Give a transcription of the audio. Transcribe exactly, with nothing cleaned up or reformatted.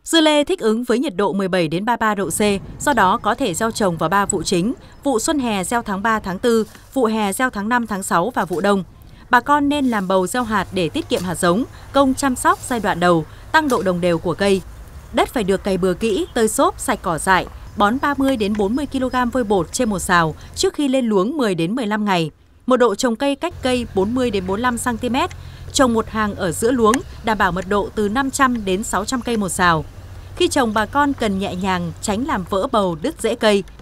Dưa lê thích ứng với nhiệt độ mười bảy đến ba mươi ba độ C, do đó có thể gieo trồng vào ba vụ chính: vụ xuân hè gieo tháng ba tháng tư, vụ hè gieo tháng năm tháng sáu và vụ đông. Bà con nên làm bầu gieo hạt để tiết kiệm hạt giống, công chăm sóc giai đoạn đầu, tăng độ đồng đều của cây. Đất phải được cày bừa kỹ, tơi xốp, sạch cỏ dại, bón ba mươi đến bốn mươi ki lô gam vôi bột trên một sào trước khi lên luống mười đến mười lăm ngày. Mật độ trồng cây cách cây bốn mươi đến bốn mươi lăm xăng ti mét, trồng một hàng ở giữa luống, đảm bảo mật độ từ năm trăm đến sáu trăm cây một sào. Khi trồng, bà con cần nhẹ nhàng tránh làm vỡ bầu, đứt rễ cây.